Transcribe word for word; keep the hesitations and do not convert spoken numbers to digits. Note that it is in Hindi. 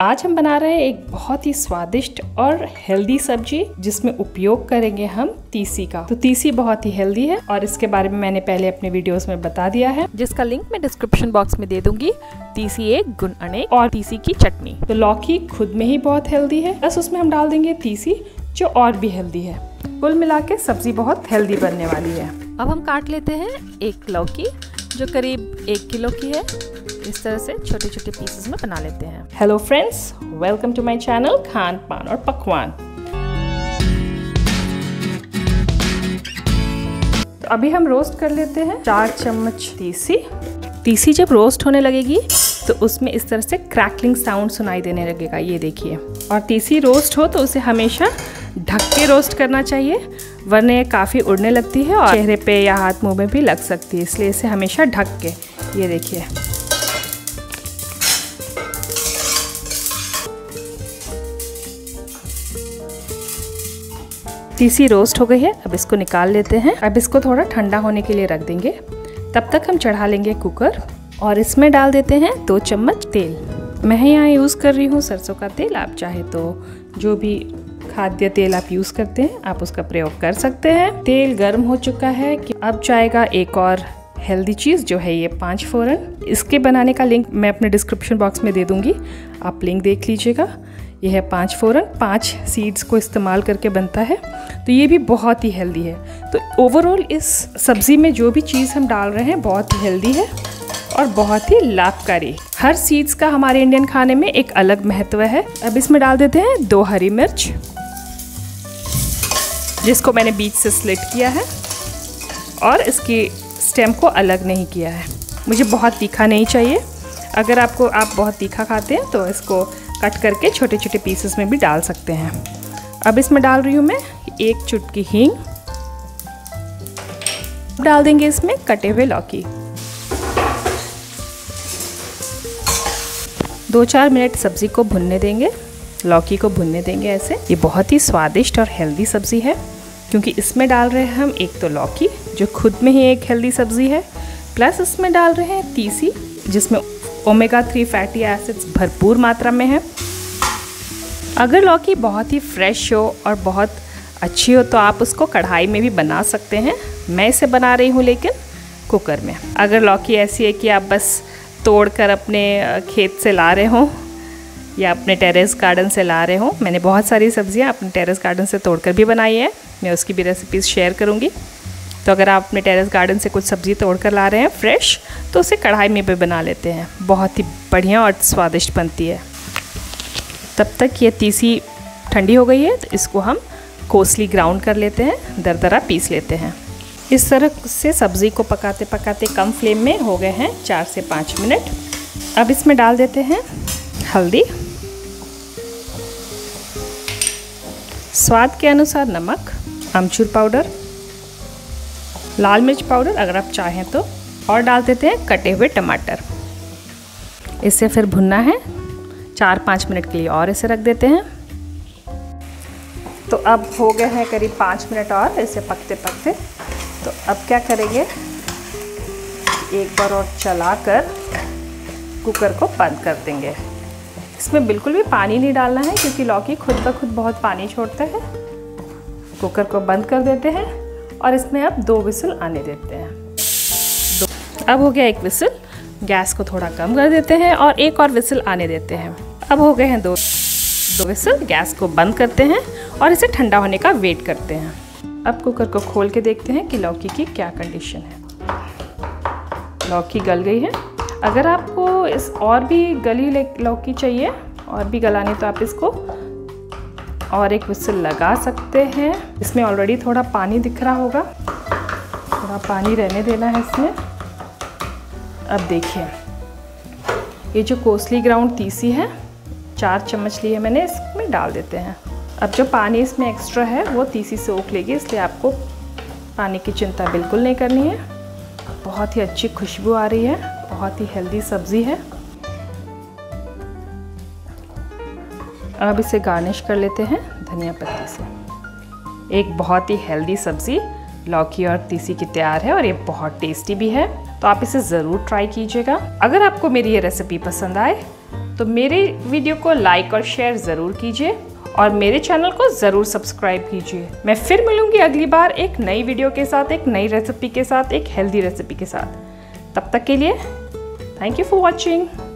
आज हम बना रहे हैं एक बहुत ही स्वादिष्ट और हेल्दी सब्जी जिसमें उपयोग करेंगे हम तीसी का। तो तीसी बहुत ही हेल्दी है और इसके बारे में मैंने पहले अपने वीडियोस में बता दिया है, जिसका लिंक मैं डिस्क्रिप्शन बॉक्स में दे दूंगी। तीसी एक गुण अनेक और तीसी की चटनी। तो लौकी खुद में ही बहुत हेल्दी है, बस उसमें हम डाल देंगे तीसी जो और भी हेल्दी है। कुल मिला के सब्जी बहुत हेल्दी बनने वाली है। अब हम काट लेते हैं एक लौकी जो करीब एक किलो की है। इस तरह से छोटे छोटे पीसेस में बना लेते हैं। Hello friends, welcome to my channel खान पान और पकवान। तो अभी हम रोस्ट कर लेते हैं चार चम्मच तीसी। तीसी जब रोस्ट होने लगेगी तो उसमें इस तरह से क्रैकलिंग साउंड सुनाई देने लगेगा, ये देखिए। और तीसी रोस्ट हो तो उसे हमेशा ढक के रोस्ट करना चाहिए, वरना ये काफ़ी उड़ने लगती है और चेहरे पे या हाथ मुंह में भी लग सकती है, इसलिए इसे हमेशा ढक के। ये देखिए, तीसी रोस्ट हो गई है। अब इसको निकाल लेते हैं। अब इसको थोड़ा ठंडा होने के लिए रख देंगे। तब तक हम चढ़ा लेंगे कुकर और इसमें डाल देते हैं दो चम्मच तेल। मैं यहाँ यूज़ कर रही हूँ सरसों का तेल। आप चाहे तो जो भी खाद्य तेल आप यूज़ करते हैं आप उसका प्रयोग कर सकते हैं। तेल गर्म हो चुका है कि अब जाएगा एक और हेल्दी चीज़ जो है ये पाँच फोरन। इसके बनाने का लिंक मैं अपने डिस्क्रिप्शन बॉक्स में दे दूँगी, आप लिंक देख लीजिएगा। ये है पाँच फोरन, पाँच सीड्स को इस्तेमाल करके बनता है, तो ये भी बहुत ही हेल्दी है। तो ओवरऑल इस सब्ज़ी में जो भी चीज़ हम डाल रहे हैं बहुत ही हेल्दी है और बहुत ही लाभकारी। हर सीड्स का हमारे इंडियन खाने में एक अलग महत्व है। अब इसमें डाल देते हैं दो हरी मिर्च, जिसको मैंने बीच से स्लिट किया है और इसकी स्टेम को अलग नहीं किया है। मुझे बहुत तीखा नहीं चाहिए। अगर आपको आप बहुत तीखा खाते हैं तो इसको कट करके छोटे छोटे पीसेस में भी डाल सकते हैं। अब इसमें डाल रही हूँ मैं एक चुटकी हींग। डाल देंगे इसमें कटे हुए लौकी। दो चार मिनट सब्जी को भुनने देंगे, लौकी को भुनने देंगे ऐसे। ये बहुत ही स्वादिष्ट और हेल्दी सब्जी है क्योंकि इसमें डाल रहे हैं हम एक तो लौकी जो खुद में ही एक हेल्दी सब्जी है, प्लस इसमें डाल रहे हैं तीसी जिसमें ओमेगा थ्री फैटी एसिड्स भरपूर मात्रा में है। अगर लौकी बहुत ही फ्रेश हो और बहुत अच्छी हो तो आप उसको कढ़ाई में भी बना सकते हैं। मैं इसे बना रही हूँ लेकिन कुकर में। अगर लौकी ऐसी है कि आप बस तोड़ कर अपने खेत से ला रहे हों या अपने टेरेस गार्डन से ला रहे हों, मैंने बहुत सारी सब्जियाँ अपने टेरेस गार्डन से तोड़कर भी बनाई है, मैं उसकी भी रेसिपीज़ शेयर करूँगी। तो अगर आप अपने टेरेस गार्डन से कुछ सब्ज़ी तोड़ कर ला रहे हैं फ्रेश, तो उसे कढ़ाई में भी बना लेते हैं, बहुत ही बढ़िया और स्वादिष्ट बनती है। तब तक ये तीसी ठंडी हो गई है तो इसको हम कोसली ग्राउंड कर लेते हैं, दरदरा पीस लेते हैं। इस तरह से सब्ज़ी को पकाते पकाते कम फ्लेम में हो गए हैं चार से पाँच मिनट। अब इसमें डाल देते हैं हल्दी, स्वाद के अनुसार नमक, अमचूर पाउडर, लाल मिर्च पाउडर अगर आप चाहें तो, और डाल देते हैं कटे हुए टमाटर। इसे फिर भुनना है चार पाँच मिनट के लिए और इसे रख देते हैं। तो अब हो गए हैं करीब पाँच मिनट और इसे पकते पकते। तो अब क्या करेंगे, एक बार और चलाकर कुकर को बंद कर देंगे। इसमें बिल्कुल भी पानी नहीं डालना है क्योंकि लौकी खुद ब खुद बहुत पानी छोड़ता है। कुकर को बंद कर देते हैं और इसमें अब दो विसल आने देते हैं। दो। अब हो गया एक विसल, गैस को थोड़ा कम कर देते हैं और एक और विसल आने देते हैं। अब हो गए हैं दो दो विसल, गैस को बंद करते हैं और इसे ठंडा होने का वेट करते हैं। अब कुकर को खोल के देखते हैं कि लौकी की क्या कंडीशन है। लौकी गल गई है। अगर आपको इस और भी गली लौकी चाहिए और भी गलानी तो आप इसको और एक विसल लगा सकते हैं। इसमें ऑलरेडी थोड़ा पानी दिख रहा होगा, थोड़ा पानी रहने देना है इसमें। अब देखिए, ये जो कोसली ग्राउंड तीसी है चार चम्मच लिए मैंने, इसमें डाल देते हैं। अब जो पानी इसमें एक्स्ट्रा है वो तीसी सोख लेगी, इसलिए आपको पानी की चिंता बिल्कुल नहीं करनी है। बहुत ही अच्छी खुशबू आ रही है, बहुत ही हेल्दी सब्ज़ी है। अब इसे गार्निश कर लेते हैं धनिया पत्ती से। एक बहुत ही हेल्दी सब्ज़ी लौकी और तीसी की तैयार है और ये बहुत टेस्टी भी है, तो आप इसे ज़रूर ट्राई कीजिएगा। अगर आपको मेरी ये रेसिपी पसंद आए तो मेरे वीडियो को लाइक और शेयर ज़रूर कीजिए और मेरे चैनल को ज़रूर सब्सक्राइब कीजिए। मैं फिर मिलूँगी अगली बार एक नई वीडियो के साथ, एक नई रेसिपी के साथ, एक हेल्दी रेसिपी के साथ। तब तक के लिए थैंक यू फॉर वॉचिंग।